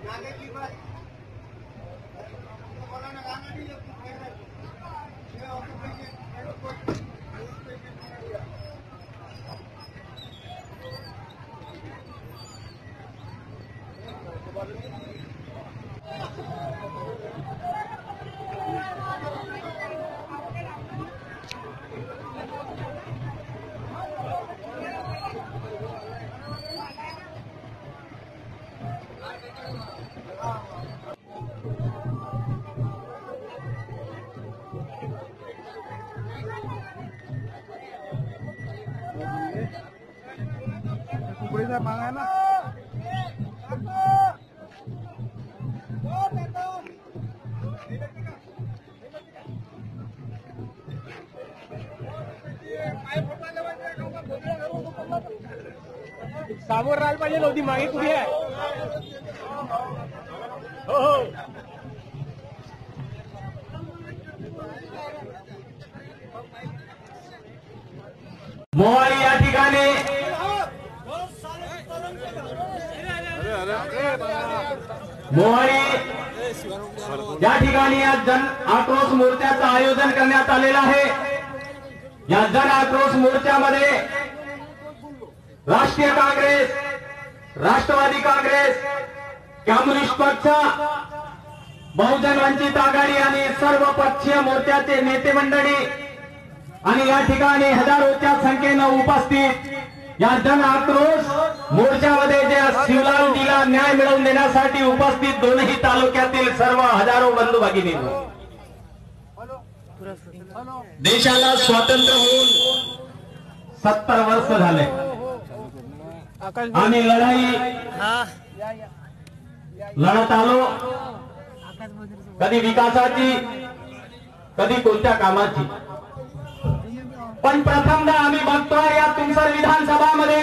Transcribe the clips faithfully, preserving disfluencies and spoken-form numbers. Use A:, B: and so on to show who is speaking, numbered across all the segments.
A: पुढे मागाय ना सामोर राहायला पाहिजे नव्हती मागे कुठे आहे हो हो
B: मोहारी या ठिकाणी मोहारी या ठिकाणी या जन आक्रोश मोर्चाचं आयोजन करण्यात आलेलं आहे। या जन आक्रोश मोर्चामध्ये राष्ट्रीय काँग्रेस, राष्ट्रवादी काँग्रेस, कम्युनिस्ट पक्ष, बहुजन वंचित आघाडी आणि सर्व पक्षीय मोर्चाचे नेते मंडळी आणि या ठिकाणी हजारोच्या संख्येनं उपस्थित या जन आक्रोश मोर्चामध्ये जे शिवलालजीला न्याय मिळवून देण्यासाठी उपस्थित दोनही तालुक्यातील सर्व हजारो बंधू भगिनींनो, देशाला स्वातंत्र्य होऊन सत्तर वर्ष झाले। आम्ही लढाई लढत आलो, कधी विकासाची, कधी कोणत्या कामाची, पण प्रथमदा आम्ही बघतोय या तुमसर विधानसभामध्ये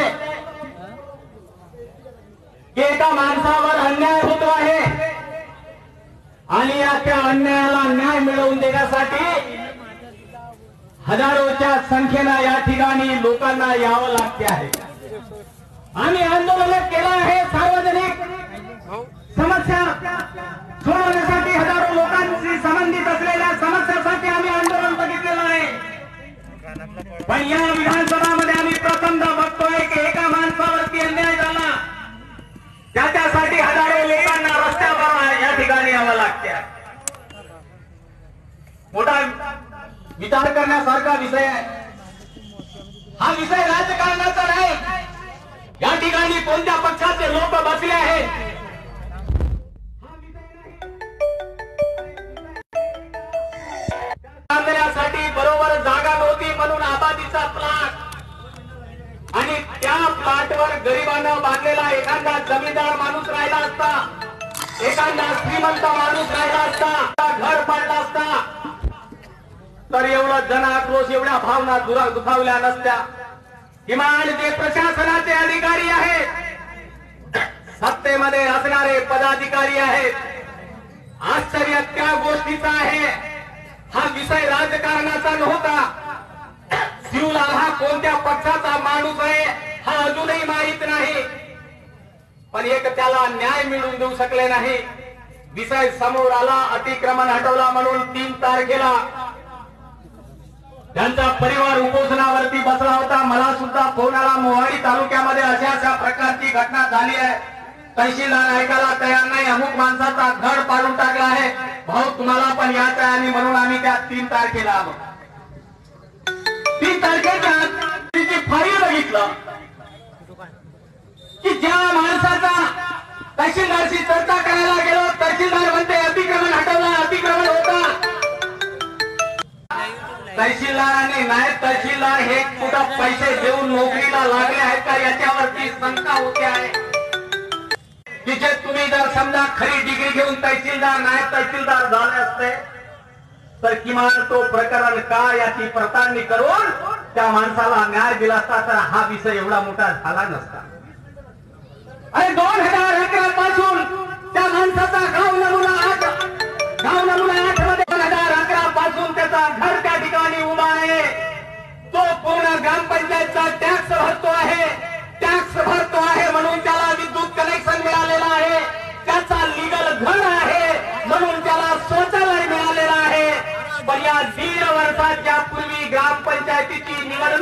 B: की एका माणसावर अन्याय होतो आहे आणि या त्या अन्यायाला न्याय मिळवून देण्यासाठी हजारोच्या संख्येनं या ठिकाणी लोकांना यावं लागते आहे। आम्ही आंदोलन केलं आहे, सार्वजनिक समस्या सोडवण्यासाठी, हजारो लोकांशी संबंधित असलेल्या समस्यासाठी आम्ही आंदोलन बघितलेलं आहे। पण या विधानसभामध्ये आम्ही प्रथमदा बघतोय की एका माणसावरती अन्याय झाला, त्याच्यासाठी हजारो लोकांना रस्त्यावर या ठिकाणी यावं लागते। मोठा विचार करण्यासारखा विषय आहे हा। विषय राजकारणाचा नाही। या ठिकाणी कोणत्या पक्षाचे लोक बसले आहेत बांधण्यासाठी बरोबर जागा नव्हती म्हणून आबादीचा प्लॉट आणि त्या प्लॉटवर गरिबांना बांधलेला एखादा जमीनदार माणूस राहिला असता, एखादा श्रीमंत माणूस राहिला असता, घर पडला असता, तर एवढं जन आक्रोश, एवढ्या भावना दुरा दुखावल्या नसत्या। किमान जे प्रशासनाचे अधिकारी आहेत, सत्तेमध्ये असणारे पदाधिकारी आहेत, आश्चर्य त्या गोष्टीचा आहे हा विषय राजकारणाचा नव्हता। शिवलाल हा कोणत्या पक्षाचा माणूस आहे हा अजूनही माहित नाही, पण एक त्याला न्याय मिळवून देऊ शकले नाही। विषय समोर आला, अतिक्रमण हटवला म्हणून तीन तारखेला त्यांचा परिवार उपोषणावरती बसला होता। मला सुद्धा फोन आला, मोहाडी तालुक्यामध्ये अशा अशा प्रकारची घटना झाली आहे, तहसीलदार ऐकायला तयार नाही, अमुक माणसाचा घर पाडून टाकला आहे, भाऊ तुम्हाला पण यायचं आहे आणि म्हणून आम्ही त्या तीन तारखेला आलो। तीन तारखेच्या फाईल बघितलं की ज्या माणसाचा तहसीलदारशी चर्चा करायला गेलो, तहसीलदार म्हणते अतिक्रमण हटवलं, अतिक्रमण होता। तहसीलदारांनी नायब तहसीलदार हे कुठं पैसे देऊन नोकरीला लागले आहेत का याच्यावरती शंका होते आहे की जे तुम्ही जर समजा खरी डिग्री घेऊन तहसीलदार नायब तहसीलदार झाले असते तर किमान तो प्रकरण का याची पडताळणी करून त्या माणसाला न्याय दिला असता तर हा विषय एवढा मोठा झाला नसता। आणि दोन हजार अकरा पासून त्या माणसाचा गाव नमुना आठ गाव नमुना आठ मध्ये दोन हजार अकरा पासून त्याचा घर त्या ठिकाणी उभा आहे, तो पूर्ण ग्रामपंचायतचा टॅक्स भरतो आहे, टॅक्स भरतो आहे म्हणून त्याला विद्युत कनेक्शन मिळालेलं आहे, त्याचा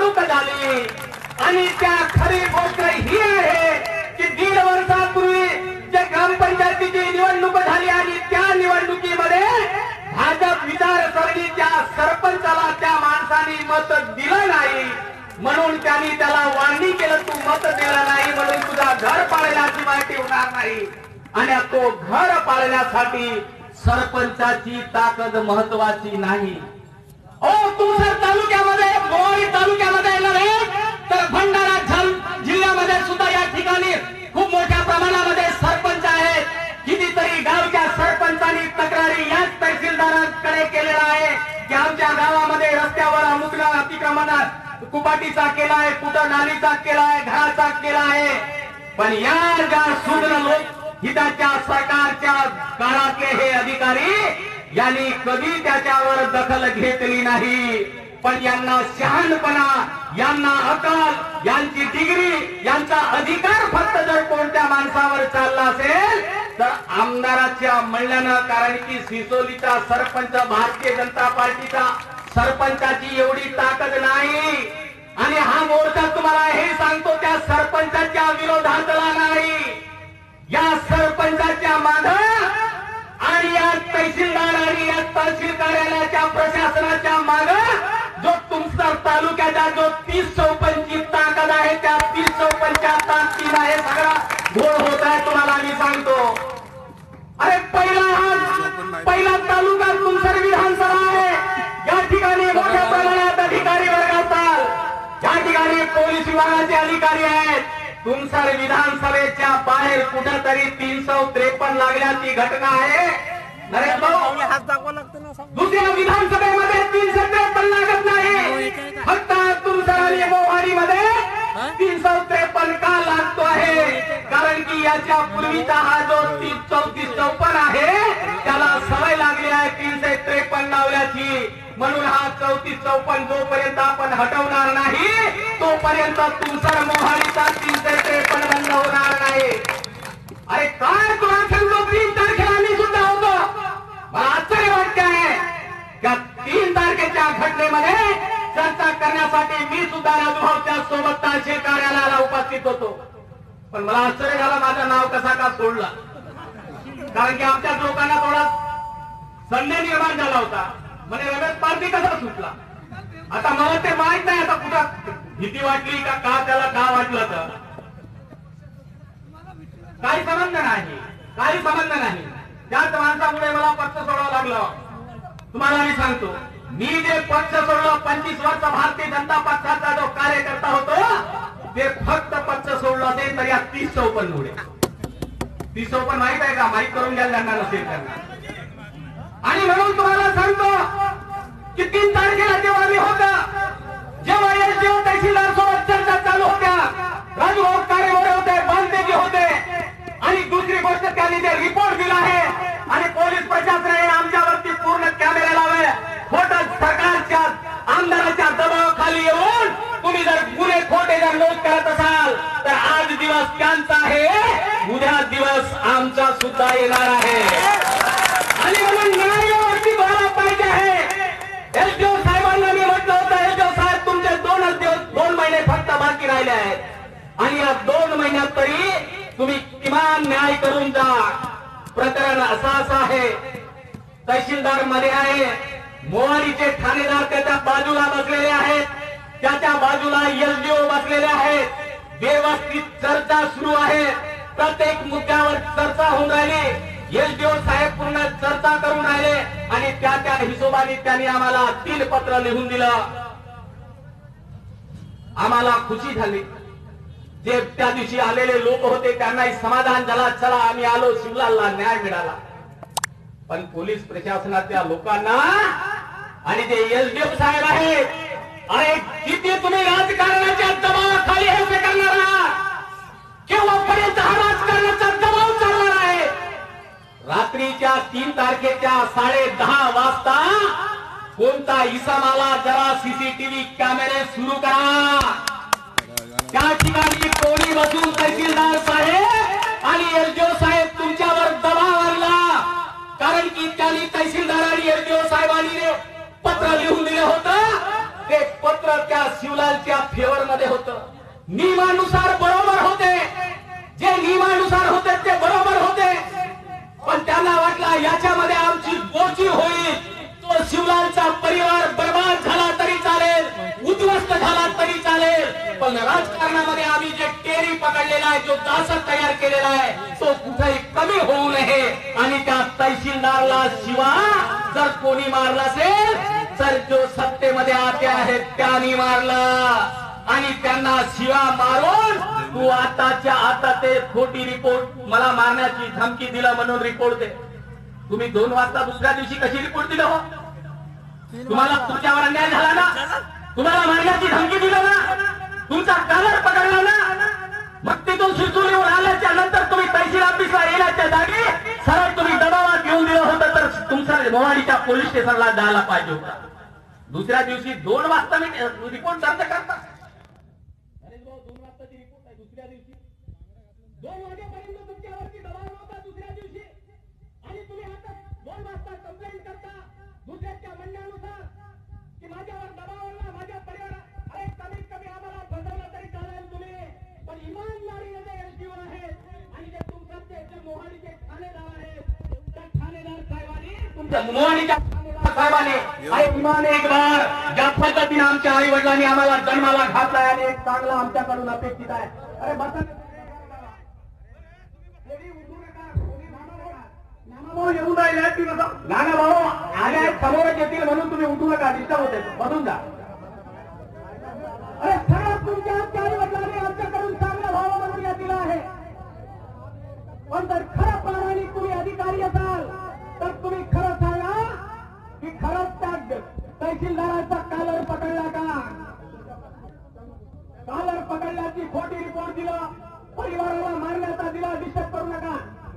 B: निवडणूक झाली आणि त्या खरी गोष्ट ही आहे की दीड वर्षापूर्वी जे ग्रामपंचायतीची निवडणूक झाली आणि त्या निवडणुकीमध्ये भाजप विचारसरणीच्या सरपंचाला त्या माणसाने मत दिलं नाही म्हणून त्यांनी त्याला वाढणी केलं, तू मत दिलं नाही म्हणून तुझा घर पाळण्याची माहिती होणार नाही आणि तो घर पाळण्यासाठी सरपंचाची ताकद महत्वाची नाही. ओ तू जर तालुक्यामध्ये मोहाडी तालुक्यामध्ये नव्हे तर भंडारा जिल्ह्यामध्ये सुद्धा या ठिकाणी खूप मोठ्या प्रमाणामध्ये सरपंच आहेत. कितीतरी गावच्या सरपंचांनी तक्रारी याच तहसीलदारांकडे केलेला आहे की आमच्या गावामध्ये रस्त्यावर अमुक अतिक्रमणात कुपाटीचा केलाय, कुठं नालीचा केलाय, घराचा केलाय. पण या ज्या सुग्र लोक हिताच्या सरकारच्या काळातले हे अधिकारी यांनी कधी त्याच्यावर दखल घेतली नाही. पण यांना शहाणपणा, यांना अकल, यांची डिग्री, यांचा अधिकार फक्त जर कोणत्या माणसावर चालला असेल तर आमदाराच्या म्हणल्यानं. कारण की सिसोलीचा सरपंच भारतीय जनता पार्टीचा सरपंचाची एवढी ताकद नाही आणि हा मोर्चा तुम्हाला हे सांगतो त्या सरपंचाच्या विरोधातला नाही, या सरपंचाच्या माग आणि या तहसीलदार आणि या तहसील कार्यालयाच्या प्रशासनाच्या माग जो तुमचा तालुक्याचा जो तीस चौपनची ताकद आहे त्या तीस चौपनच्या ताकदीला हे सगळा घोळ होत आहे तुम्हाला मी सांगतो. अरे पहिला हा पहिला तालुका तुमसर विधानसभा आहे. या ठिकाणी मोठ्या प्रमाणात अधिकारी वर्ग असतात, या ठिकाणी पोलीस विभागाचे अधिकारी आहेत. तुमसर विधानसभेच्या बाहेर कुठेतरी तीनशे त्रेपन्न लागल्याची घटना आहे. नरेश भाऊ
A: हात दाखवा लागतं ना.
B: दुसऱ्या विधानसभेमध्ये तीनशे त्रेपन्न लागत नाही, फक्त तुमसर आणि मोहाडीमध्ये तीनशे त्रेपन्न का लागतो आहे. कारण की याच्या पूर्वीचा हा जो तीस चौतीस चौपन्न आहे त्याला सवय लागली आहे तीनशे त्रेपन्न लावल्याची. म्हणून हा चौतीस चौपन्न जोपर्यंत आपण हटवणार नाही तोपर्यंत तुमसर मोहाडीचा तीनशे त्रेपन्न बंद होणार नाही. अरे काय तुला सांगतो, तीन तारखेला मी सुद्धा होतो. मला आश्चर्य वाटते आहे त्या तीन तारखेच्या घटनेमध्ये चर्चा करण्यासाठी मी सुद्धा राजूभाऊच्या सोबत तहसील कार्यालयाला उपस्थित होतो. पण मला आश्चर्य झालं माझं नाव कसा का सोडला. कारण की आमच्या लोकांना थोडा संदेह निर्माण झाला होता, म्हणजे रमेश पारधी कसा सुटला. आता मला ते माहित नाही आता कुठं भीती वाटली का का त्याला का वाटलं तर काही संबंध नाही, काही संबंध नाही. त्याच माणसामुळे मला पक्ष सोडावं लागलं. तुम्हाला मी सांगतो, मी जे पक्ष सोडलं पंचवीस वर्ष भारतीय जनता पक्षाचा जो कार्यकर्ता होतो ते फक्त पक्ष सोडलं असेल तर या तीस चौपन्न मुळे. तीस चौपन्न माहित आहे का, माहित करून घ्यायला लागणार नसेल त्यांना. आणि म्हणून तुम्हाला सांगतो की तीन तारखेला जेव्हा मी होतं, जेव्हा एसडीओ तहसीलदार सोबत चर्चा चालू होत्या, राजूभाऊ कार्यवर होते, बांधेजी होते आणि दुसरी गोष्ट त्यांनी जे रिपोर्ट दिला आहे आणि पोलीस प्रशासनाने आमच्यावरती पूर्ण कॅमेरे लावले. खोटं सरकारच्या आमदाराच्या दबावाखाली येऊन तुम्ही जर गुन्हे खोटे जर नोंद करत असाल तर आज दिवस त्यांचा आहे, उद्या दिवस आमचा सुद्धा येणार आहे. आणि म्हणून न्यायावरती बोला पाहिजे आहे. एसडीओ साहेबांना मी म्हटलं होतं, एसडीओ साहेब तुमचे दोनच दिवस दोन महिने फक्त बाकी राहिले आहेत आणि या दोन महिन्यात तरी तुम्ही किमान न्याय करून जा. प्रकरण असं असं आहे, तहसीलदार मध्ये आहे, मोहाडीचे ठाणेदार त्याच्या बाजूला बसलेले आहेत, त्याच्या बाजूला एसडीओ बसलेले आहेत. व्यवस्थित चर्चा सुरू आहे, प्रत्येक मुद्द्यावर चर्चा होऊन राहिली. एसडीओ साहेब पूर्ण चर्चा करून राहिले आणि त्या त्या हिशोबाने त्यांनी आम्हाला तीन पत्र लिहून दिलं. आम्हाला खुशी झाली. जे त्या दिवशी आलेले लोक होते त्यांनाही समाधान झाला, चला आम्ही आलो, शिवलालला न्याय मिळाला. पण पोलीस प्रशासनाच्या लोकांना आणि जे एसडीओ साहेब आहेत, अरे किती तुम्ही राजकारणाच्या दबावाखाली हे करणार आहात, केव्हापर्यंत हा राजकारणाचा दबाव चालणार आहे. रात्रीच्या तीन तारखेच्या साडे दहा वाजता कोणता इसम आला जरा सीसीटीव्ही कॅमेरे सुरू करा. त्या ठिकाणी कोणी बसून तहसीलदार साहेब आणि एसडीओ साहेब तुमच्यावर दबाव आणला. कारण की त्यांनी तहसीलदार आणि एसडीओ साहेबांनी पत्र लिहून दिलं होतं ते पत्र त्या शिवलालच्या फेवर मध्ये होतं. नियमानुसार बरोबर होते, जे नियमानुसार होते ते बरोबर होते, पण त्यांना वाटला याच्यामध्ये आमची गोची होईल. तो शिवलालचा परिवार बर्बाद झाला तरी चालेल, उद्ध्वस्त झाला तरी चालेल, पण राजकारणामध्ये आम्ही जे टेरी पकडलेला आहे, जो दासत तयार केलेला आहे, तो कुठेही कमी होऊ नये. आणि त्या तहसीलदारला शिवा जर कोणी मारला असेल तर जो सत्तेमध्ये आते आहेत त्यांनी मारला. आणि त्यांना शिवा मारून तू आताच्या आता ते खोटी रिपोर्ट मला मारण्याची धमकी दिला म्हणून रिपोर्ट दे. तुम्ही दोन वाजता दुसऱ्या दिवशी कशी रिपोर्ट दिलं हो? तुम्हाला तुमच्यावर अन्याय झाला ना, तुम्हाला मारण्याची धमकी दिलं ना, तुमचा कालर पकडला ना, मग तिथून शिरसुलीवर आल्याच्या नंतर तुम्ही तहसील ऑफिसला येण्याच्या जागी सरळ तुम्ही दबावात घेऊन दिलं होतं तर तुमचा मोहाडीच्या पोलीस स्टेशनला जायला पाहिजे होता. दुसऱ्या दिवशी दोन वाजता मी रिपोर्ट दर्ज करता. दोन वाजताची रिपोर्ट आहे. दुसऱ्या दिवशी दोन वाजेपर्यंत तुमच्यावरती दबाव नव्हता. दुसऱ्या दिवशी आणि तुम्ही आता दोन वाजता कंप्लेंट करता दुसऱ्याच्या म्हणण्यानुसार की माझ्यावर दबाव आणला, माझ्या परिवारात. अरे कमीत कमी आम्हाला फसवलं तरी चालेल तुम्ही, पण इमानदारीने जे एसडीओ आहेत आणि जे तुमचे जे मोहाडीचे ठाणेदार आहेत त्या ठाणेदार साहेबांनी तुमच्या मोहाडीच्या साहेबांनी अरे इमान एक बार ज्या पद्धतीने आमच्या आई वडिलांनी आम्हाला जन्माला घातलाय आणि एक चांगला आमच्याकडून अपेक्षित आहे. अरे बसा येऊन राहिले नाना भाऊ आले आहेत, समोरच येतील म्हणून तुम्ही उठू नका, डिस्टर्ब होते, बसून जा. अरे खरंच तुमच्या आमच्या आई वडिलांनी आमच्याकडून चांगला भाव म्हणून या दिला आहे, पण जर खरं प्रामाणिक तुम्ही अधिकारी असाल तर तुम्ही खरं सांगा की खरंच त्या तहसीलदाराचा कालर पकडला का? कालर पकडल्याची खोटी रिपोर्ट दिला, परिवाराला मारण्याचा दिला, डिस्टर्ब करू नका.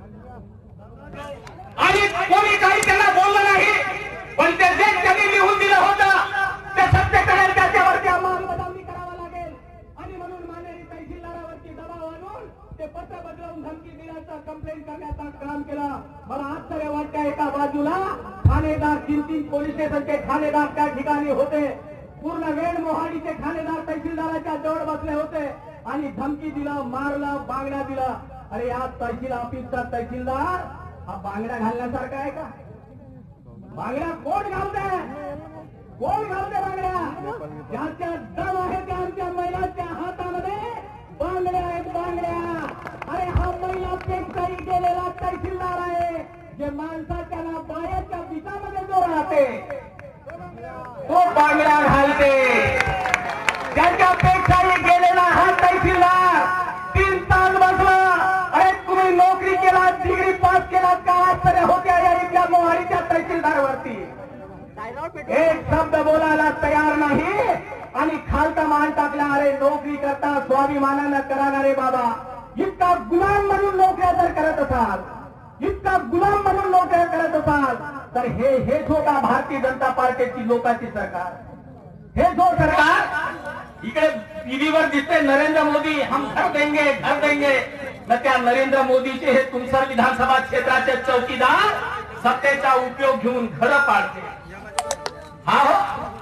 B: आणि कोणी काही त्यांना बोललं नाही, पण ते जे त्यांनी लिहून दिलं होतं ते सत्य करेल त्याच्यावरती अंमलबजावणी करावा लागेल. आणि म्हणून माननीय तहसीलदारावरती दबाव आणून ते पत्र बदलवून धमकी दिल्याचं कंप्लेंट करण्याचं काम केलं. मला आश्चर्य वाटतं, एका बाजूला ठाणेदार तीन तीन पोलीस स्टेशनचे ठाणेदार त्या ठिकाणी होते, पूर्ण वेळ मोहाडीचे ठाणेदार तहसीलदाराच्या जवळ बसले होते आणि धमकी दिलं, मारलं, बांगड्या दिलं. अरे या तहसील ऑफिसचा तहसीलदार हा बांगड्या घालण्यासारखा आहे का? बांगड्या कोण घालते? कोण घालते बांगड्या? ज्यांच्या दम आहे त्या आमच्या महिलांच्या हातामध्ये बांगड्या आहेत, बांगड्या. अरे हा महिला पेक्षाही गेलेला तहसीलदार आहे, जे माणसाच्या ना बायाच्या बिटामध्ये जो राहते तो बांगड्या घालते. त्यांच्यापेक्षाही गेलेला हा तहसीलदार तीन तास बसला. अरे तुम्ही नोकरी केला, डिग्री पास केला का? आश्चर्य होत्या या इथल्या मोहाडीच्या तहसीलदारवरती. एक शब्द बोलायला तयार नाही आणि खालता मान टाकला. अरे नोकरी करता स्वाभिमानानं कराणारे बाबा, इतका गुलाम म्हणून नोकऱ्या जर करत असाल, इतका गुलाम म्हणून नोकऱ्या करत असाल तर हे हे जो का भारतीय जनता पार्टीची लोकांची सरकार, हे जो सरकार इकडे टीव्हीवर दिसते नरेंद्र मोदी हम घर देंगे घर देंगे, न त्या नरेंद्र मोदीचे हे तुमसर विधानसभा क्षेत्राचे चौकीदार सत्तेचा उपयोग घेऊन घर पाडते. हा हो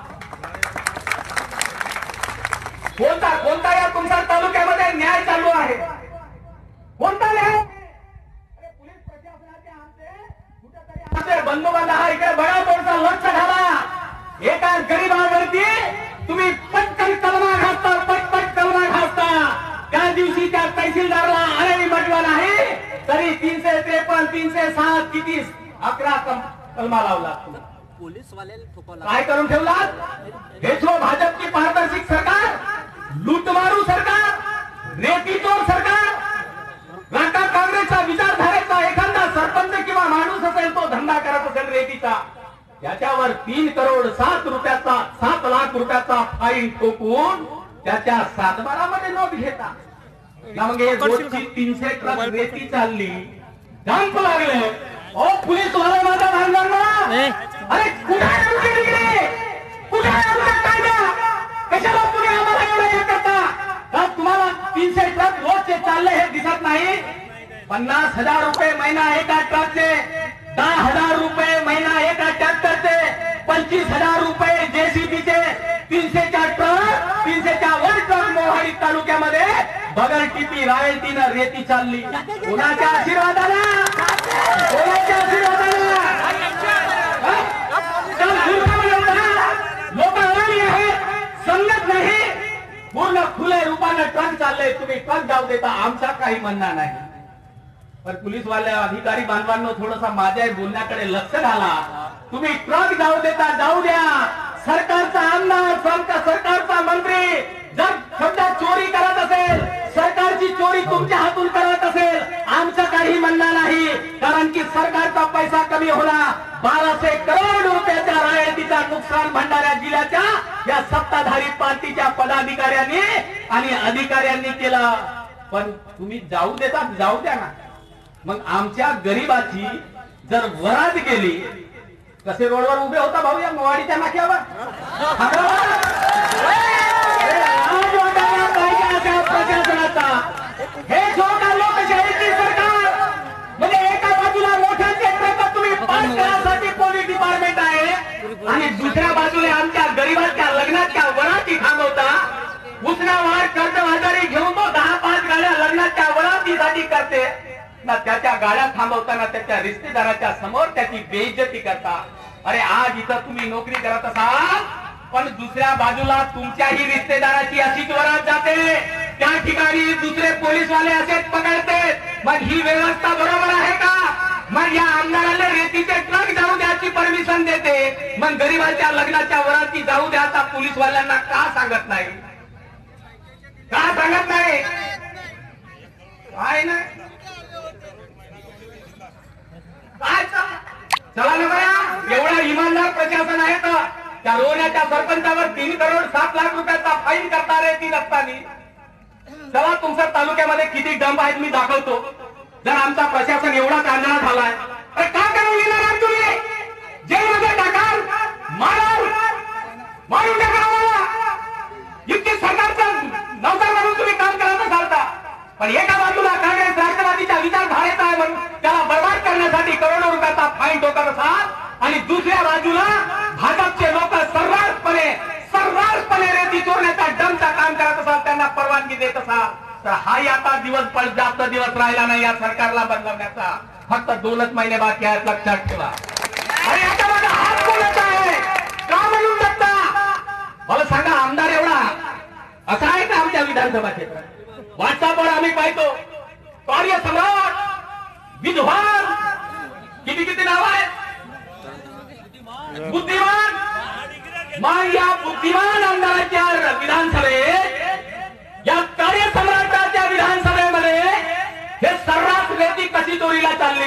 B: कोणता कोणता या तुमसर तालुक्यामध्ये न्याय चालू आहे? कोणता न्याय? पोलीस प्रशासनाचे आमचे कुठेतरी आमचे बंधुबांध हा इकडे बळाबोडचा लक्ष घाला. एका गरीबावरती तुम्ही पटकन कलमा घालता, पटपट कलमा घालता. त्या दिवशी त्या तहसीलदारला आळणी म्हटलं नाही तरी तीनशे त्रेपन्न तीनशे सात किती अकरा कलमा लावला.
C: पोलीस वाले
B: काय करून ठेवला? हे जो भाजपची पारदर्शक सरकार, लूटमारू सरकार, रेतीचोर सरकार, राका काँग्रेसचा विचारधारेचा एखादा सरपंच किंवा माणूस असेल तो धंदा करत असेल रेतीचा, त्याच्यावर तीन करोड सात रुपयाचा सात लाख रुपयाचा फाईन ठोकून त्याच्या सातबारामध्ये नोट घेता. मग हे रोजची तीनशे ट्रक रेती चालली, डंप लागले. ओ पोलीस वाला माझा भांडणार ना, अरे कुठे आहे तुमची डिग्री? कुठे आहे आमचा कायदा? कशाला तुम्ही आम्हाला एवढं हे करता? तर तुम्हाला तीनशे ट्रक रोजचे चालले हे दिसत नाही? पन्नास हजार रुपये महिना एका ट्रकचे, दहा हजार रुपये महिना एका ट्रॅक्टरचे, पंचवीस हजार रुपये जेसीबीचे, तीनशेच्या ट्रक तीनशेच्या वर ट्रक मोहाडी तालुक्यामध्ये बगर टिपी रॉयल्टीनं रेती चालली. कोणाच्या आशीर्वादानं कोणाच्या आशीर्वादानं लोक अडाणी आहेत, समजत नाही. पूर्ण खुले रूपानं ट्रक चालले. तुम्ही ट्रक जाऊ देता, आमचा काही म्हणणं नाही. पण पोलीसवाल्या अधिकारी बांधवांनो थोडंसं माझ्या बोलण्याकडे लक्ष घाला. तुम्ही ट्रक जाऊ देता, जाऊ द्या. सरकारचा आमदार सरकारचा मंत्री जर सध्या चोरी करत असेल, सरकारची चोरी तुमच्या हातून करत असेल, आमचं काही म्हणणं नाही. कारण की सरकारचा पैसा कमी होणार. बाराशे करोड रुपयाच्या रॉयल्टीचा नुकसान भंडारा जिल्ह्याच्या या सत्ताधारी पार्टीच्या पदाधिकाऱ्यांनी आणि अधिकाऱ्यांनी केलं. पण तुम्ही जाऊ देता, जाऊ द्या ना. मग आमच्या गरीबाची जर वरात गेली, कसे रोडवर उभे होता भाऊ या मोवाडीच्या नाक्यावर, प्रशासनाचा हे जोका लोकशाहीची सरकार. म्हणजे एका बाजूला मोठ्याचे ट्रक तुम्ही पास करण्यासाठी पोलीस डिपार्टमेंट आहे आणि दुसऱ्या बाजूला आमच्या गरीबाच्या लग्नाच्या वराती थांबवता. उसनावार कर्जबाजारी घेऊन तो दहा पाच गाड्या लग्नाच्या वरातीसाठी करते ना. त्याच्या गाड्या थांबवताना त्याच्या रिश्तेदाराच्या समोर त्याची बेइज्जती करता. अरे आज इथं तुम्ही नोकरी करत असाल, पण दुसऱ्या बाजूला तुमच्याही रिश्तेदाराची अशीच वरात जाते. त्या ठिकाणी दुसरे पोलीसवाले असेच पकडते. मग ही व्यवस्था बरोबर आहे का? मग या आमदाराला रेतीचे ट्रक जाऊ द्यायची परमिशन देते, मग गरीबाच्या लग्नाच्या वराती जाऊ द्याचा पोलीसवाल्यांना का सांगत नाही? का सांगत नाही? काय ना काय चला ना बया, एवढा इमानदार प्रशासन आहे तर त्या रोण्याच्या सरपंचावर तीन करोड सात लाख रुपयाचा फाईन करता रे ती नसतानी. चला तुमच्या तालुक्यामध्ये किती डंप आहेत मी दाखवतो. जर आमचा प्रशासन एवढा कांजळा झालाय, अरे का करून लिहिणार तुम्ही? जेलमध्ये टाकाल, माराल, मारून टाका. इतके सरकारचं नौकर म्हणून तुम्ही काम करत असाल का? पण एका बाजूला काँग्रेस राष्ट्रवादीच्या विचारधारेचा आहे म्हणून त्याला बर्बाद करण्यासाठी करोडो रुपयाचा फाईन ठोकत असाल, आणि दुसऱ्या बाजूला भाजपचे लोक सर्रासपणे सर्रासपणे रेती चोरण्याचा डमचा काम करत असाल, त्यांना परवानगी देत असाल, तर हाही आता दिवस पण जास्त दिवस राहिला नाही या सरकारला बदलवण्याचा. फक्त दोनच महिने बाकी आहेत, लक्षात ठेवा. अरे आता माझा हात बोलत आहे का म्हणून शकता? मला सांगा, आमदार एवढा असा आहे का आमच्या विधानसभा क्षेत्रात? व्हॉट्सअपवर आम्ही पाहतो कार्यसम्राट, विद्वान, किती किती नाव आहेत, बुद्धिमान. मग या बुद्धिमान आमदाराच्या विधानसभेत, या कार्यसम्राटाच्या विधानसभेमध्ये हे सर्रास रेती कशी चोरीला चालली?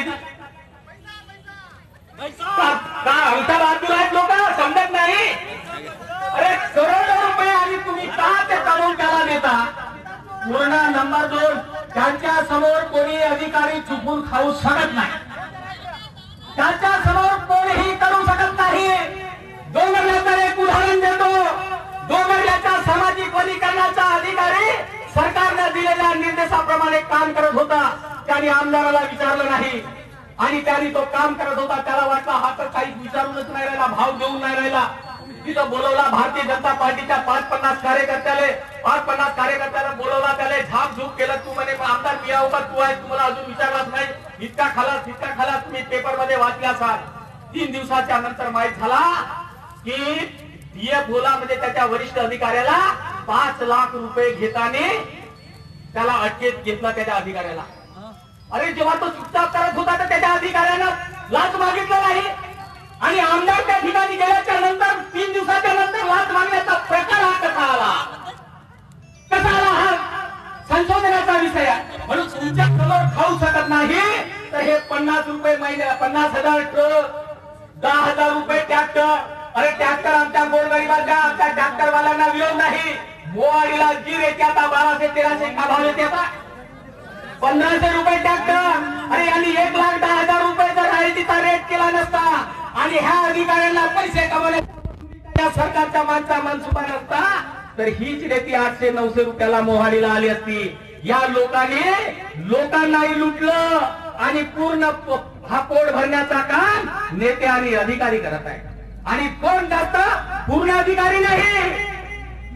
B: का आमच्या बाजूला आहेत लोक, समजत नाही? अरे करोडो रुपये आणि तुम्ही का ते कमवून त्याला देता? पूर्ण नंबर दोन, त्यांच्या समोर कोणी अधिकारी चुकून खाऊ शकत नाही. त्यांच्या समोर कोणीही करू शकत नाही. डोंगरल्याचं एक उदाहरण देतो. डोंगरल्याच्या सामाजिक वनीकरणाचा अधिकारी सरकारने दिलेल्या निर्देशाप्रमाणे काम करत होता. त्यांनी आमदाराला विचारलं नाही आणि त्यांनी तो काम करत होता. त्याला वाटलं हा तर काही विचारूनच नाही राहिला, भाव देऊन नाही राहिला. तिथं बोलवला भारतीय जनता पार्टीच्या पाच पन्नास कार्यकर्त्याले पाच पन्नास कार्यकर्त्याला बोलवला. त्याला झापझूप केलं. तू म्हणे आमदार मिया उभा तू आहे, तुम्हाला अजून विचारलाच नाही. इतका खाला तितका खाला तुम्ही पेपर मध्ये वाचल्या असाल. तीन दिवसाच्या नंतर माहित झाला की डीएफ बोला म्हणजे त्याच्या वरिष्ठ अधिकाऱ्याला पाच लाख रुपये घेताना त्याला अटकेत घेतला त्याच्या अधिकाऱ्याला. अरे जेव्हा तो चुपचाप करत होता तर त्याच्या अधिकाऱ्यानं लाच मागितलं नाही आणि आमदार त्या ठिकाणी गेल्याच्या नंतर तीन दिवसाच्या नंतर लाच मागण्याचा प्रकार हा कसा आला कसा आला हा संशोधनाचा विषय आहे. म्हणून तुमच्या समोर खाऊ शकत नाही तर हे पन्नास रुपये महिन्या पन्नास हजार ट्रक, दहा हजार रुपये ट्रॅक्टर. अरे ट्रॅक्टर आमच्या गोरगरिबाच्या आमच्या ट्रॅक्टरवाल्यांना विरोध नाही. मोवाडीला जी रेट आता बाराशे तेराशे का भाव येते आता पंधराशे रुपये ट्रॅक्टर. अरे यांनी एक लाख दहा हजार रुपये जर रायतीचा रेट केला नसता आणि ह्या अधिकाऱ्यांना पैसे कमवले त्या सरकारच्या माणसा मनसुबा नसता तर हीच रेती आठशे नऊशे रुपयाला मोहाडीला आली असती. या लोकांनी लोकांनाही लुटलं आणि पूर्ण हा पोट भरण्याचा काम नेते आणि अधिकारी करत आहे. आणि कोण जास्त? पूर्ण अधिकारी नाही,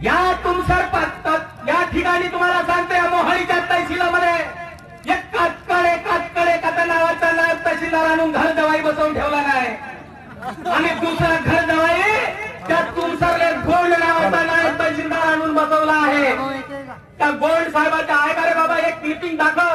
B: या तुमसर पत्तात या ठिकाणी तुम्हाला सांगते मोहाळीच्या तहसीलामध्ये एक कातकड एक कातकड एका नावाचा नायब तहसीलदार आणून घर दवाई बसवून ठेवला नाही आणि दुसरा घर दवाई त्या तुमसरले गोल्ड नावाचा नायब तहसीलदार आणून बसवला आहे. त्या गोल्ड साहेबाच्या आहे का रे बाबा एक क्लिपिंग दाखव.